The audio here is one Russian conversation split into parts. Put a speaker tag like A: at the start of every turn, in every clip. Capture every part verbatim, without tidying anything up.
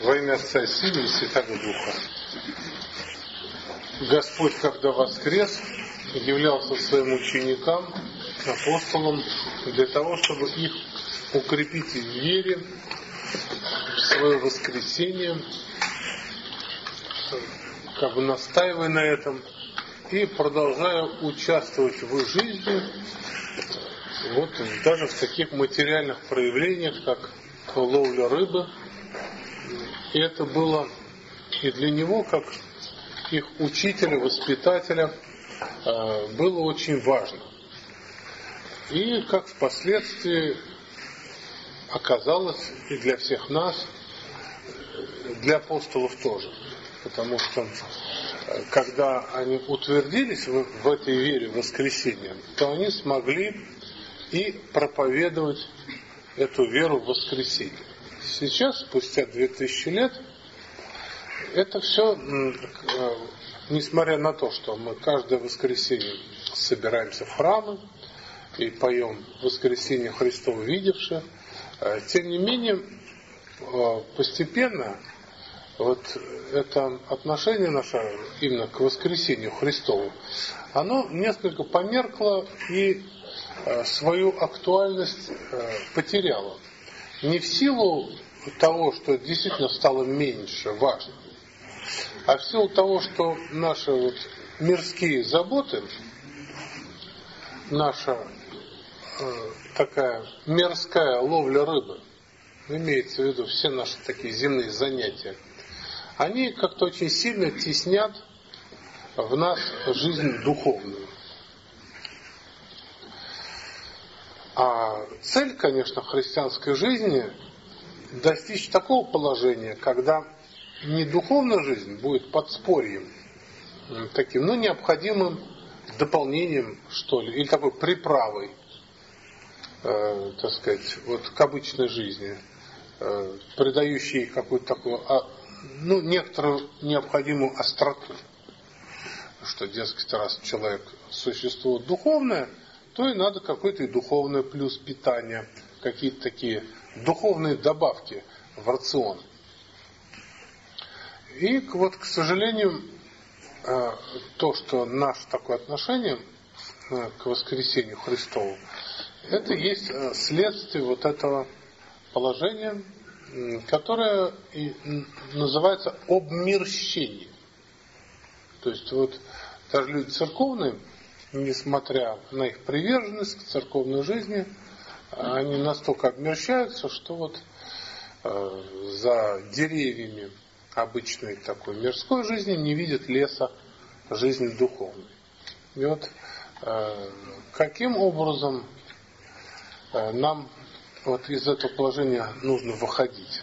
A: Во имя Отца и Сына и Святого Духа. Господь, когда воскрес, являлся своим ученикам, апостолам, для того, чтобы их укрепить в вере, в свое воскресение, как бы настаивая на этом, и продолжая участвовать в их жизни, вот даже в таких материальных проявлениях, как ловля рыбы. И это было и для него, как их учителя, воспитателя, было очень важно. И как впоследствии оказалось и для всех нас, для апостолов тоже. Потому что когда они утвердились в, в этой вере в воскресение, то они смогли и проповедовать эту веру в воскресение. Сейчас, спустя две тысячи лет, это все, несмотря на то, что мы каждое воскресенье собираемся в храмы и поем «Воскресение Христово видевшее», тем не менее, постепенно вот это отношение наше именно к воскресению Христову, оно несколько померкло и свою актуальность потеряло. Не в силу того, что действительно стало меньше важно, а в силу того, что наши вот мирские заботы, наша э, такая мирская ловля рыбы, имеется в виду все наши такие земные занятия, они как-то очень сильно теснят в нас жизнь духовную. А цель, конечно, христианской жизни – достичь такого положения, когда не духовная жизнь будет подспорьем, таким, ну, необходимым дополнением, что ли, или такой приправой, э, так сказать, вот к обычной жизни, э, придающей какую-то такую, а, ну, некоторую необходимую остроту. Что, дескать, раз человек существо духовное, то и надо какой-то и духовный плюс питания, какие-то такие духовные добавки в рацион. И вот, к сожалению, то, что наше такое отношение к воскресению Христову, это есть следствие вот этого положения, которое и называется обмирщение. То есть вот даже люди церковные, несмотря на их приверженность к церковной жизни, они настолько обмерщаются, что вот э, за деревьями обычной такой мирской жизни не видят леса жизни духовной. И вот э, каким образом э, нам вот из этого положения нужно выходить?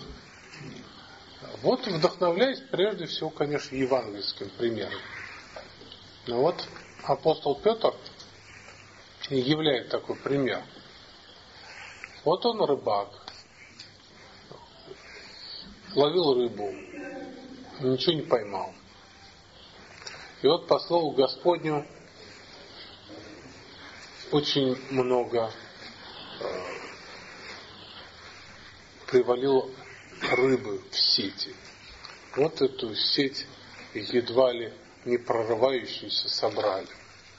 A: Вот вдохновляясь прежде всего, конечно, евангельским примером. Но вот апостол Петр являет такой пример. Вот он рыбак, ловил рыбу, ничего не поймал. И вот по слову Господню очень много э, привалило рыбы в сети. Вот эту сеть едва ли не прорывающуюся собрали.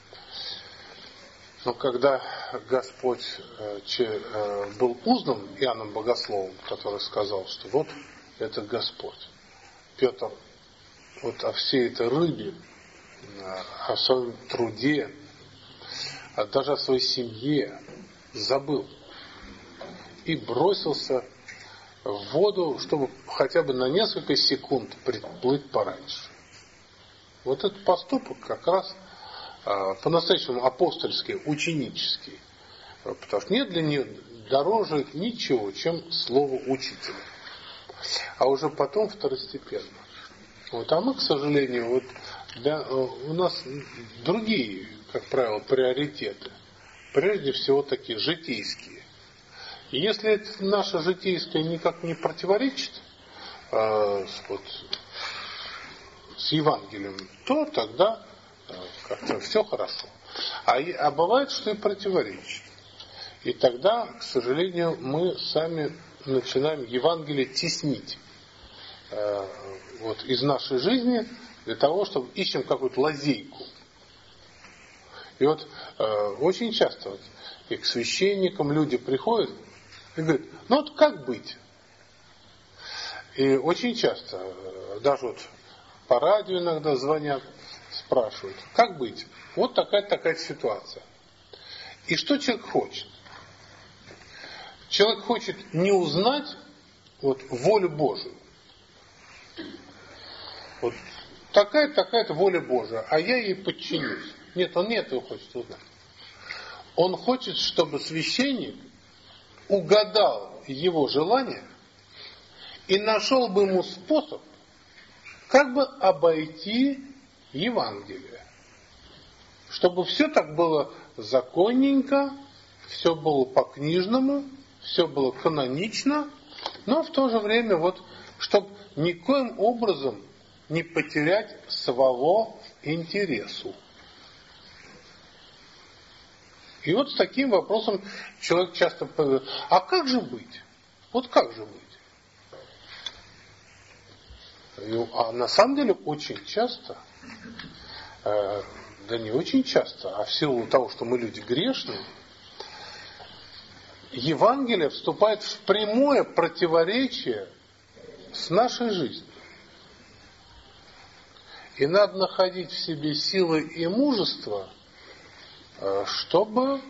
A: Но когда Господь э, че, э, был узнан Иоанном Богословом, который сказал, что вот это Господь, Петр вот о всей этой рыбе, о своем труде, а даже о своей семье забыл и бросился в воду, чтобы хотя бы на несколько секунд приплыть пораньше. Вот этот поступок как раз э, по-настоящему апостольский, ученический. Потому что нет для нее дороже ничего, чем слово учителя. А уже потом второстепенно. Вот, а мы, к сожалению, вот для, у нас другие, как правило, приоритеты. Прежде всего такие житейские. И если это наше житейское никак не противоречит э, вот, с Евангелием, то тогда э, как-то все хорошо. А, а бывает, что и противоречит. И тогда, к сожалению, мы сами начинаем Евангелие теснить. э, вот, из нашей жизни для того, чтобы ищем какую-то лазейку. И вот э, очень часто вот, и к священникам люди приходят и говорят, ну вот как быть? И очень часто, э, даже вот по радио иногда звонят, спрашивают, как быть? Вот такая-такая ситуация. И что человек хочет? Человек хочет не узнать вот, волю Божию. Вот такая-такая-то воля Божия, а я ей подчинюсь. Нет, он не этого хочет узнать. Он хочет, чтобы священник угадал его желание и нашел бы ему способ, как бы обойти Евангелие. Чтобы все так было законненько, все было по-книжному, все было канонично, но в то же время, вот, чтобы никоим образом не потерять своего интересу. И вот с таким вопросом человек часто говорит, а как же быть? Вот как же быть? И, а на самом деле очень часто, э, да не очень часто, а в силу того, что мы люди грешные, Евангелие вступает в прямое противоречие с нашей жизнью. И надо находить в себе силы и мужество, чтобы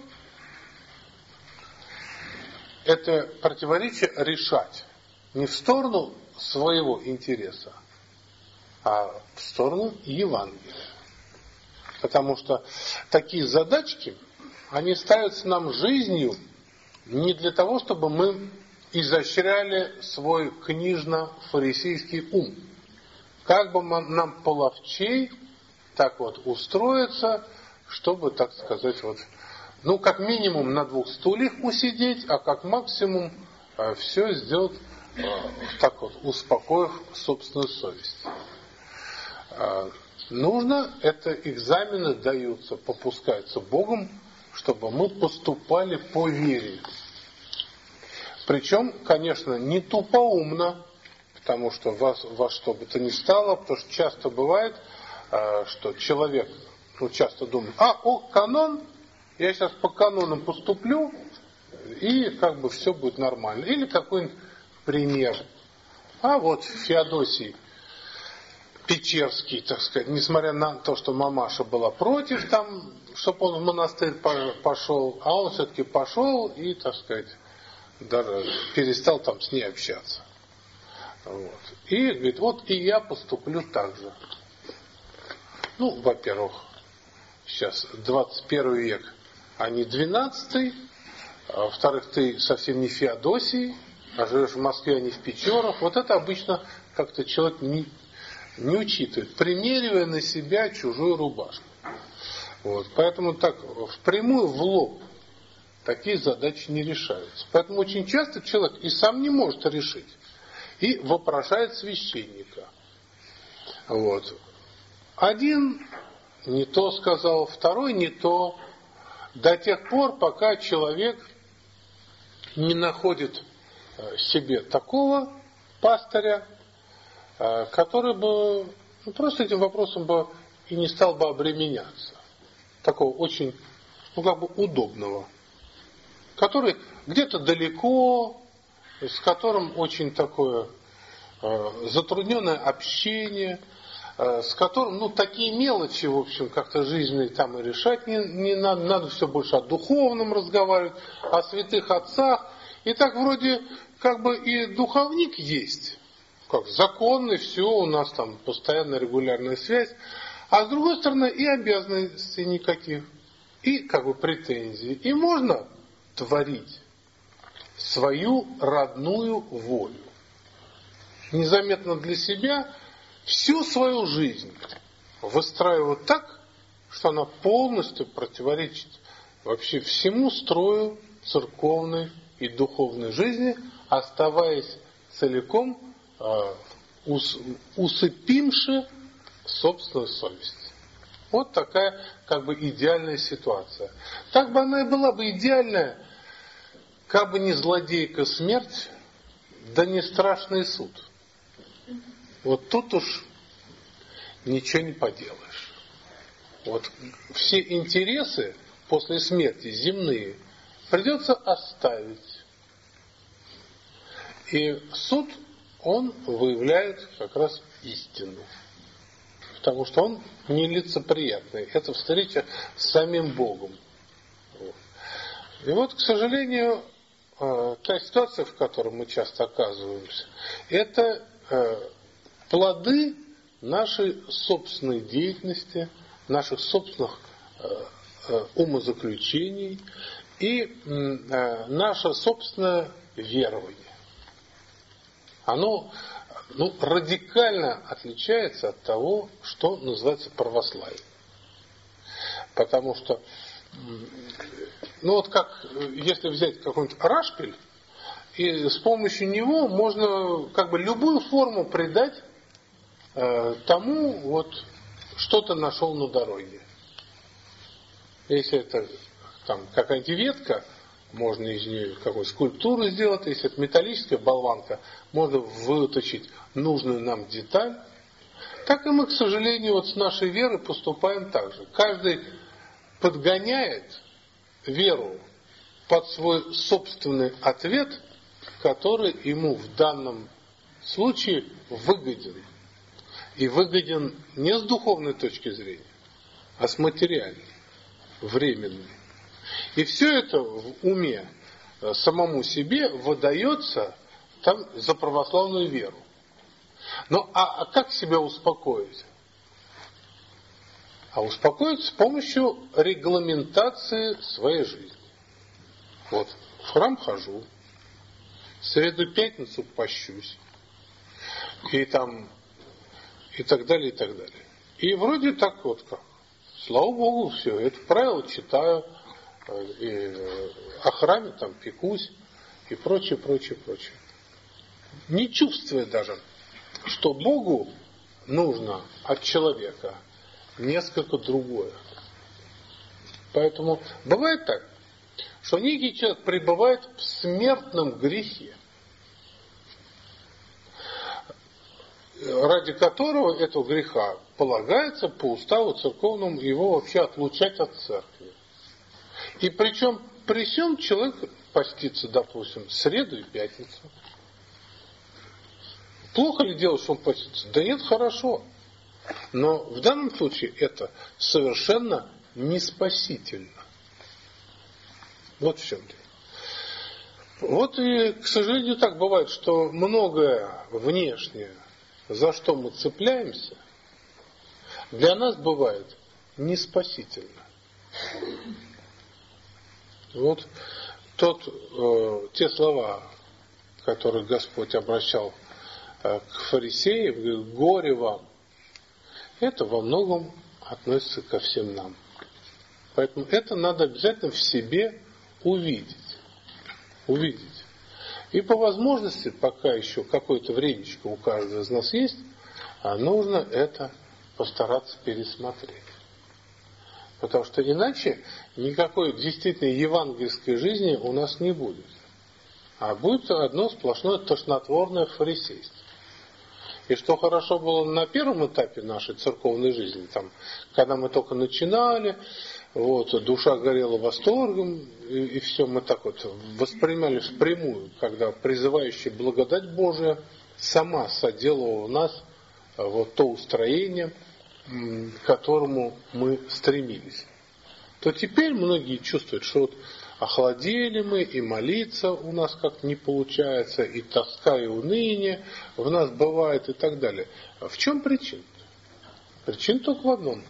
A: это противоречие решать не в сторону своего интереса, а в сторону Евангелия. Потому что такие задачки, они ставятся нам жизнью не для того, чтобы мы изощряли свой книжно-фарисейский ум. Как бы нам половчей так вот устроиться, чтобы, так сказать, вот, ну, как минимум на двух стульях усидеть, а как максимум э, все сделать э, так вот, успокоив собственную совесть. Э, нужно, это экзамены даются, попускаются Богом, чтобы мы поступали по вере. Причем, конечно, не тупоумно, потому что вас, во что бы то ни стало, потому что часто бывает, э, что человек ну, часто думает, а, о, канон, я сейчас по канонам поступлю, и как бы все будет нормально. Или какой-нибудь пример. А вот Феодосий Печерский, так сказать, несмотря на то, что мамаша была против, там, чтобы он в монастырь пошел, а он все-таки пошел и, так сказать, даже перестал там с ней общаться. Вот. И говорит, вот и я поступлю так же. Ну, во-первых, сейчас двадцать первый век, а не двенадцатый. А во-вторых, ты совсем не Феодосий, а живешь в Москве, а не в Печорах. Вот это обычно как-то человек не, не учитывает, примеривая на себя чужую рубашку. Вот. Поэтому так впрямую, в лоб такие задачи не решаются. Поэтому очень часто человек и сам не может решить. И вопрошает священника. Вот. Один не то сказал, второй не то. До тех пор, пока человек не находит себе такого пастыря, который бы ну, просто этим вопросом бы и не стал бы обременяться. Такого очень, ну как бы удобного. Который где-то далеко, с которым очень такое э, затрудненное общение, э, с которым, ну, такие мелочи, в общем, как-то жизненные там и решать не, не надо, надо все больше о духовном разговаривать, о святых отцах, и так вроде как бы и духовник есть, как законный, все, у нас там постоянная регулярная связь, а с другой стороны и обязанностей никаких, и как бы претензий, и можно творить свою родную волю. Незаметно для себя всю свою жизнь выстраивать так, что она полностью противоречит вообще всему строю церковной и духовной жизни, оставаясь целиком э, ус, усыпимши собственную совесть. Вот такая как бы идеальная ситуация. Так бы она и была бы идеальная, как бы не злодейка смерть, да не страшный суд. вот тут уж ничего не поделаешь. Вот все интересы после смерти земные придется оставить. И суд, он выявляет как раз истину. Потому что он нелицеприятный. Это встреча с самим Богом. И вот, к сожалению, та ситуация, в которой мы часто оказываемся, это плоды нашей собственной деятельности, наших собственных умозаключений и наше собственное верование. Оно ну, радикально отличается от того, что называется православием. Потому что, ну вот как, если взять какой-нибудь рашпиль, и с помощью него можно как бы любую форму придать э, тому, вот, что ты нашел на дороге. Если это там какая-нибудь ветка, можно из нее какую-то скульптуру сделать. Если это металлическая болванка, можно выточить нужную нам деталь. Так и мы, к сожалению, вот с нашей верой поступаем так же. Каждый подгоняет веру под свой собственный ответ, который ему в данном случае выгоден. И выгоден не с духовной точки зрения, а с материальной, временной. И все это в уме самому себе выдается там за православную веру. Ну, а, а как себя успокоить? А успокоить с помощью регламентации своей жизни. Вот, в храм хожу, в среду, пятницу пощусь, и там, и так далее, и так далее. И вроде так вот как. Слава Богу, все, это правило читаю, и о храме там пекусь, и прочее, прочее, прочее. Не чувствуя даже, что Богу нужно от человека несколько другое. Поэтому бывает так, что некий человек пребывает в смертном грехе, ради которого этого греха полагается по уставу церковному его вообще отлучать от церкви. И причем при всем человек постится, допустим, в среду и пятницу. Плохо ли дело, что он постится? Да нет, хорошо. Но в данном случае это совершенно не спасительно. Вот в чем дело. Вот и, к сожалению, так бывает, что многое внешнее, за что мы цепляемся, для нас бывает не спасительно. Вот тот, э, те слова, которые Господь обращал э, к фарисеям, говорит, горе вам, это во многом относится ко всем нам. Поэтому это надо обязательно в себе увидеть. Увидеть. И по возможности, пока еще какое-то времечко у каждого из нас есть, нужно это постараться пересмотреть. Потому что иначе никакой действительно евангельской жизни у нас не будет. А будет одно сплошное тошнотворное фарисейство. И что хорошо было на первом этапе нашей церковной жизни, там, когда мы только начинали, вот, душа горела восторгом, и, и все мы так вот воспринимали впрямую, когда призывающая благодать Божия сама соделала в нас вот то устроение, к которому мы стремились. То теперь многие чувствуют, что вот охладели мы, и молиться у нас как не получается, и тоска, и уныние в нас бывает, и так далее. А в чем причина? Причина только в одном.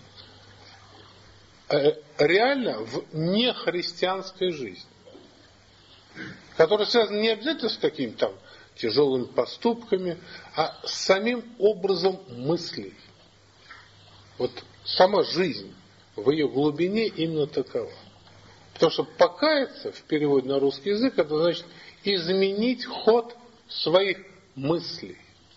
A: Реально в нехристианской жизни, которая связана не обязательно с какими-то там тяжелыми поступками, а с самим образом мыслей. Вот сама жизнь в ее глубине именно такова. Потому что покаяться в переводе на русский язык, это значит изменить ход своих мыслей.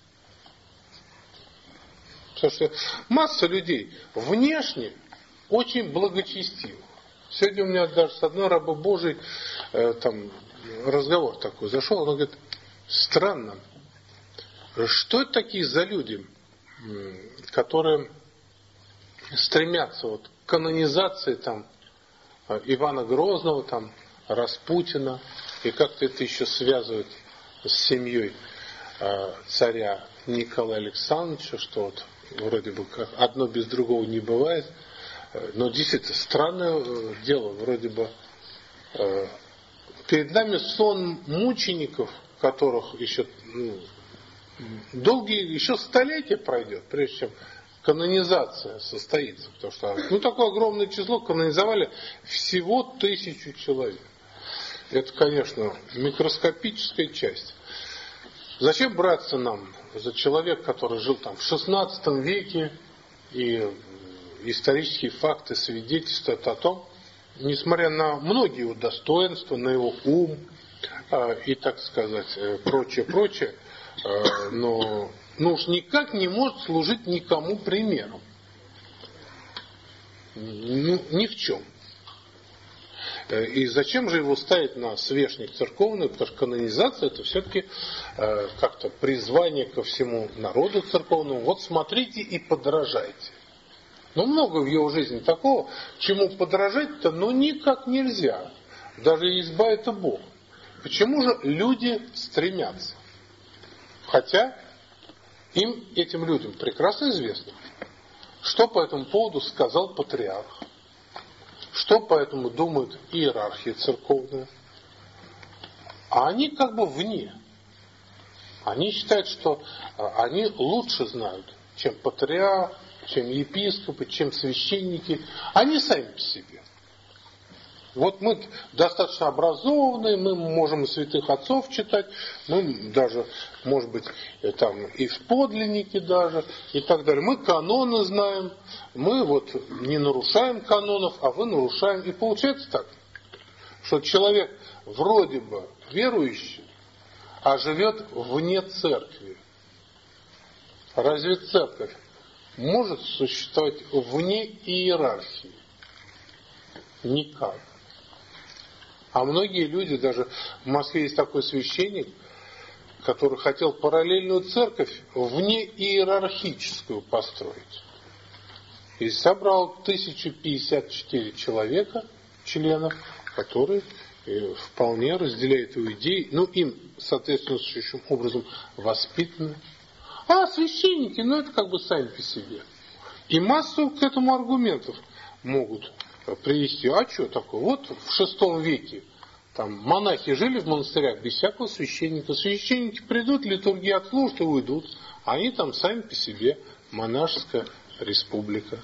A: Потому что масса людей внешне очень благочестивых. Сегодня у меня даже с одной рабой Божией э, там разговор такой зашел, она говорит, странно, Что это такие за люди, которые стремятся вот к канонизации там Ивана Грозного, там Распутина, и как-то это еще связывают с семьей царя Николая Александровича, что вот вроде бы как одно без другого не бывает. Но действительно странное дело, вроде бы перед нами сон мучеников, которых еще ну, долгие, еще столетия пройдет, прежде чем канонизация состоится. Потому что ну, такое огромное число канонизовали всего тысячу человек. Это, конечно, микроскопическая часть. Зачем браться нам за человека, который жил там в шестнадцатом веке, и исторические факты свидетельствуют о том, несмотря на многие его достоинства, на его ум э, и, так сказать, прочее, прочее, э, но ну уж никак не может служить никому примером. Ну, ни в чем. И зачем же его ставить на свешник церковный? Потому что канонизация это все-таки э, как-то призвание ко всему народу церковному. Вот смотрите и подражайте. Но много в его жизни такого, чему подражать-то ну никак нельзя. Даже изба это Бог. Почему же люди стремятся? Хотя им, этим людям, прекрасно известно, что по этому поводу сказал патриарх. Что поэтому думают иерархия церковная? А они как бы вне. Они считают, что они лучше знают, чем патриарх, чем епископы, чем священники. Они сами по себе. Вот мы достаточно образованные, мы можем и святых отцов читать, мы даже, может быть, там и в подлиннике даже, и так далее. Мы каноны знаем, мы вот не нарушаем канонов, а вы нарушаем. И получается так, что человек вроде бы верующий, а живет вне церкви. Разве церковь может существовать вне иерархии? Никак. А многие люди, даже в Москве есть такой священник, который хотел параллельную церковь вне иерархическую построить. И собрал тысячу пятьдесят четыре человека, членов, которые вполне разделяют его идеи, ну им соответствующим образом воспитаны. А священники, ну это как бы сами по себе. И массу к этому аргументов могут привести. А что такое? Вот в шестом веке там монахи жили в монастырях без всякого священника. Священники придут, литургии отслужат и уйдут. А они там сами по себе монашеская республика.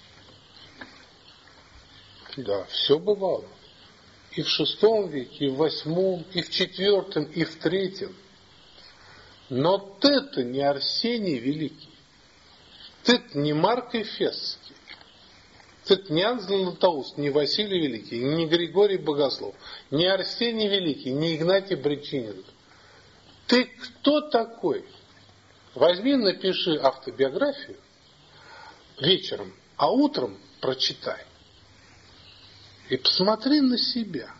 A: Да, все бывало. И в шестом веке, и в восьмом, и в четвертом, и в третьем. Но ты-то не Арсений Великий. Ты-то не Марк Эфесский. Ты-то не Иоанн Златоуст, не Василий Великий, не Григорий Богослов, не Арсений Великий, не Игнатий Бречинин. Ты кто такой? Возьми, напиши автобиографию вечером, а утром прочитай. И посмотри на себя.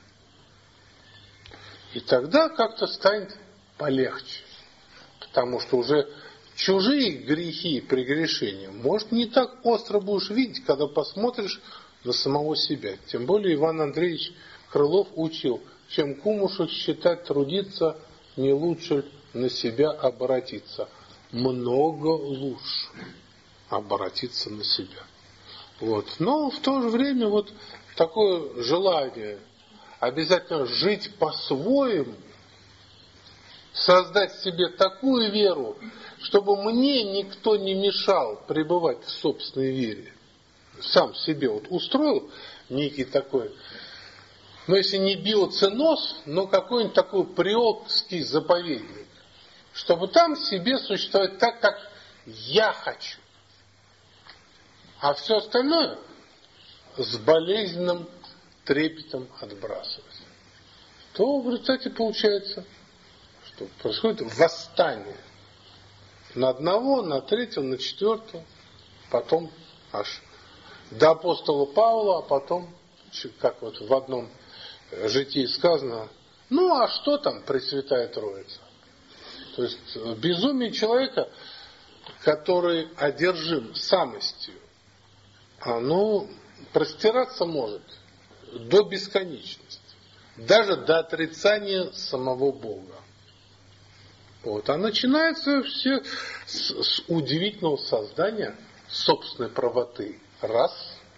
A: И тогда как-то станет полегче. Потому что уже чужие грехи и прегрешения, может, не так остро будешь видеть, когда посмотришь на самого себя. Тем более Иван Андреевич Крылов учил, чем кумушу считать трудиться, не лучше на себя обратиться. Много лучше обратиться на себя. Вот. Но в то же время вот такое желание обязательно жить по-своему, создать себе такую веру, чтобы мне никто не мешал пребывать в собственной вере. Сам себе вот устроил некий такой, ну если не биоценоз, но какой-нибудь такой приокский заповедник, чтобы там себе существовать так, как я хочу. А все остальное с болезненным трепетом отбрасывать. То в результате получается, что происходит восстание на одного, на третьего, на четвертого, потом аж до апостола Павла, а потом, как вот в одном житии сказано, ну а что там Пресвятая Троица? То есть безумие человека, который одержим самостью, оно простираться может до бесконечности, даже до отрицания самого Бога. Вот. А начинается все с, с удивительного создания собственной правоты. Раз.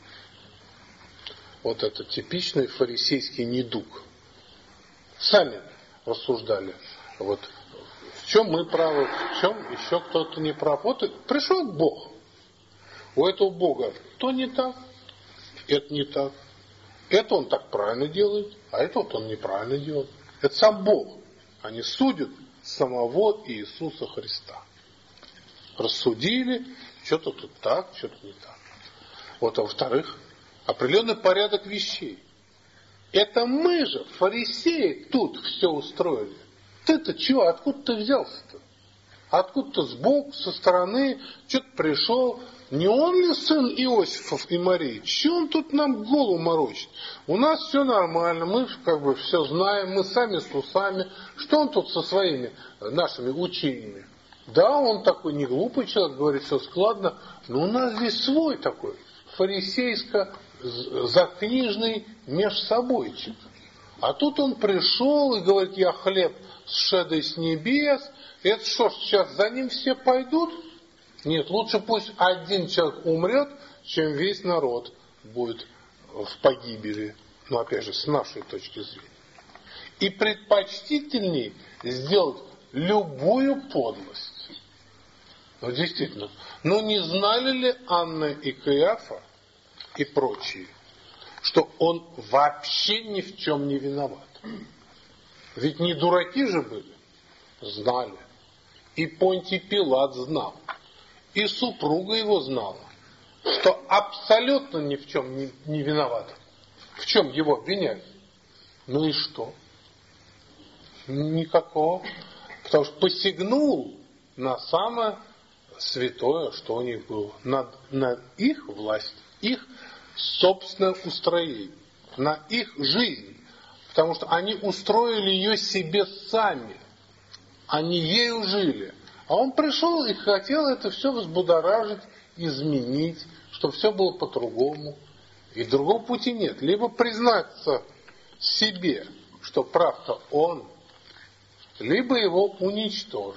A: Вот это типичный фарисейский недуг. Сами рассуждали. Вот в чем мы правы, в чем еще кто-то не прав. Вот пришел Бог. У этого Бога то не так, это не так. Это он так правильно делает, а это вот он неправильно делает. Это сам Бог. Они судят самого Иисуса Христа. Рассудили, что-то тут так, что-то не так. Вот, а во-вторых, определенный порядок вещей. Это мы же, фарисеи, тут все устроили. Ты-то чего, откуда ты взялся-то? Откуда-то сбоку, со стороны, что-то пришел. Не он ли сын Иосифов и Марии? Чего он тут нам голову морочит? У нас все нормально, мы как бы все знаем, мы сами с усами. Что он тут со своими нашими учениями? Да, он такой не глупый человек, говорит, все складно, но у нас здесь свой такой, фарисейско-закнижный межсобойчик. А тут он пришел и говорит, я хлеб сшедший с небес. Это что ж, сейчас за ним все пойдут? Нет, лучше пусть один человек умрет, чем весь народ будет в погибели. Ну, опять же, с нашей точки зрения. И предпочтительней сделать любую подлость. Ну, действительно. Но не знали ли Анна и Каиафа и прочие, что он вообще ни в чем не виноват? Ведь не дураки же были. Знали. И Понтий Пилат знал. И супруга его знала, что абсолютно ни в чем не, не виноват. В чем его обвиняют? Ну и что? Никакого. Потому что посягнул на самое святое, что у них было. На, на их власть, их собственное устроение, на их жизнь. Потому что они устроили ее себе сами. Они ею жили. А он пришел и хотел это все взбудоражить, изменить, чтобы все было по-другому. И другого пути нет. Либо признаться себе, что прав-то он, либо его уничтожить.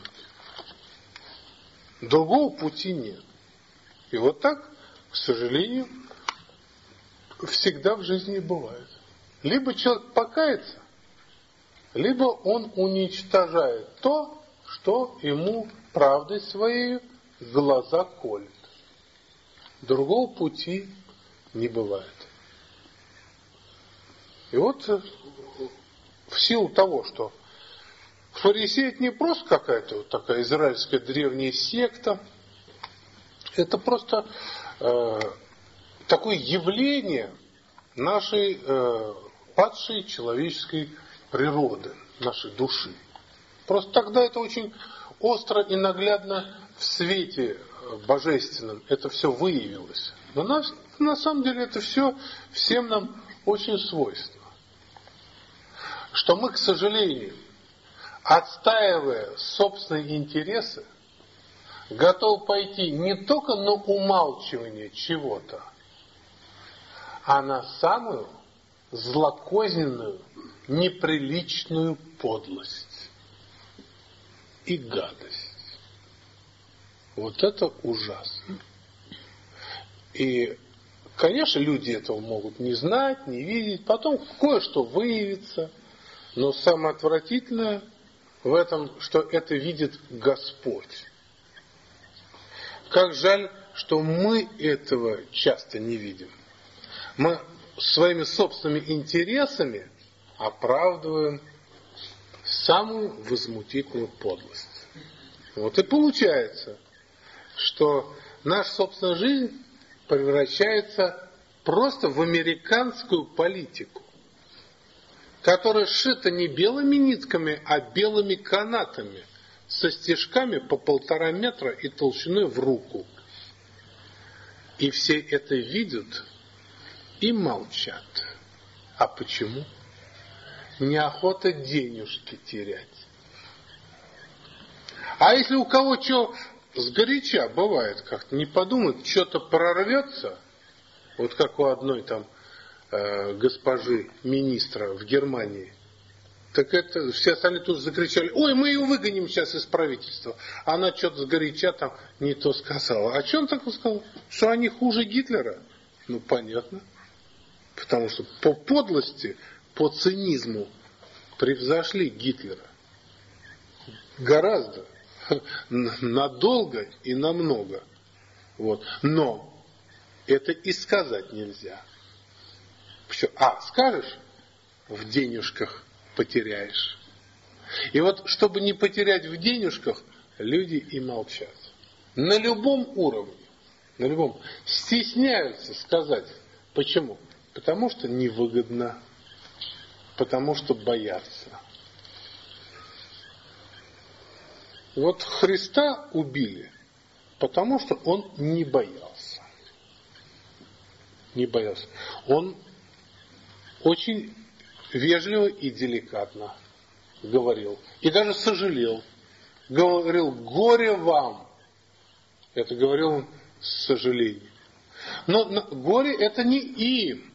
A: Другого пути нет. И вот так, к сожалению, всегда в жизни бывает. Либо человек покается, либо он уничтожает то, что ему правдой своей глаза колет. Другого пути не бывает. И вот в силу того, что фарисеи это не просто какая-то вот такая израильская древняя секта, это просто э, такое явление нашей э, падшей человеческой природы, нашей души. Просто тогда это очень остро и наглядно в свете божественном это все выявилось. Но на, на самом деле это все всем нам очень свойственно. Что мы, к сожалению, отстаивая собственные интересы, готовы пойти не только на умалчивание чего-то, а на самую злокозненную, неприличную подлость и гадость. Вот это ужасно. И, конечно, люди этого могут не знать, не видеть, потом кое-что выявится, но самое отвратительное в этом, что это видит Господь. Как жаль, что мы этого часто не видим. Мы своими собственными интересами оправдываем самую возмутительную подлость. Вот и получается, что наша собственная жизнь превращается просто в американскую политику, которая сшита не белыми нитками, а белыми канатами со стежками по полтора метра и толщиной в руку. И все это видят и молчат. А почему? Неохота денежки терять. А если у кого что сгоряча бывает, как-то не подумает, что-то прорвется, вот как у одной там э, госпожи министра в Германии, так это все остальные тут закричали: ой, мы ее выгоним сейчас из правительства. Она что-то сгоряча там не то сказала. А что он так сказал? Что они хуже Гитлера? Ну, понятно. Потому что по подлости, по цинизму превзошли Гитлера. Гораздо. Надолго и намного. Вот. Но это и сказать нельзя. Все. А, скажешь, в денежках потеряешь. И вот, чтобы не потерять в денежках, люди и молчат. На любом уровне, на любом, стесняются сказать. Почему? Потому что невыгодно, потому что боятся. Вот Христа убили, потому что он не боялся. Не боялся. Он очень вежливо и деликатно говорил. И даже сожалел. Говорил: горе вам. Это говорил он с сожалением. Но горе это не им.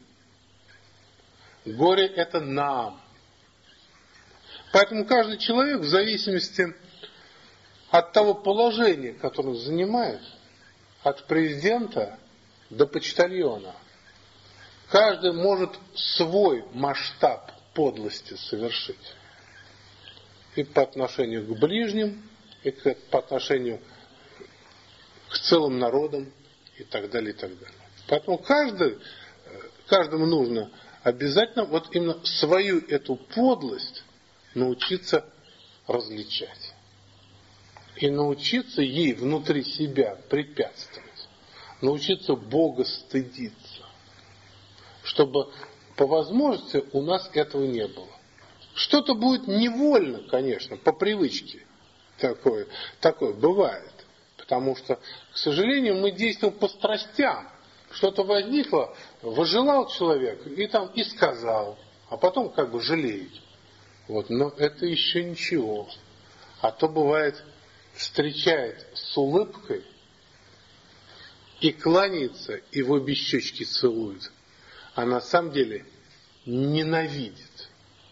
A: Горе это нам. Поэтому каждый человек в зависимости от того положения, которое он занимает, от президента до почтальона, каждый может свой масштаб подлости совершить. И по отношению к ближним, и по отношению к целым народам, и так далее, и так далее. Поэтому каждый, каждому нужно обязательно вот именно свою эту подлость научиться различать. И научиться ей внутри себя препятствовать. Научиться Бога стыдиться. Чтобы по возможности у нас этого не было. Что-то будет невольно, конечно, по привычке. Такое, такое бывает. Потому что, к сожалению, мы действуем по страстям. Что-то возникло, возжелал человек и там и сказал, а потом как бы жалеет. Вот, но это еще ничего. А то бывает, встречает с улыбкой и кланяется, и в обе щечки целует. А на самом деле ненавидит.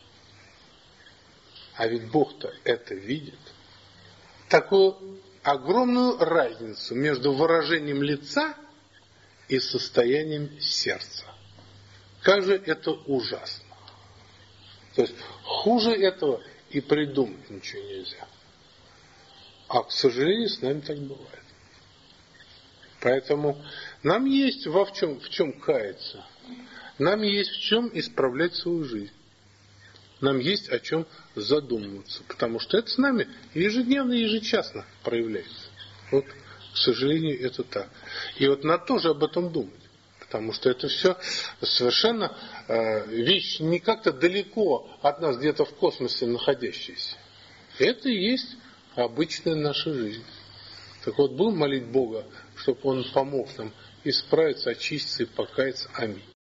A: А ведь Бог-то это видит. Такую огромную разницу между выражением лица и состоянием сердца. Как же это ужасно. То есть хуже этого и придумать ничего нельзя. А, к сожалению, с нами так бывает. Поэтому нам есть во в чем, в чем каяться. Нам есть в чем исправлять свою жизнь. Нам есть о чем задумываться. Потому что это с нами ежедневно и ежечасно проявляется. Вот, к сожалению, это так. И вот надо тоже об этом думать. Потому что это все совершенно э, вещь не как-то далеко от нас, где-то в космосе находящаяся. Это и есть обычная наша жизнь. Так вот, будем молить Бога, чтобы Он помог нам исправиться, очиститься и покаяться. Аминь.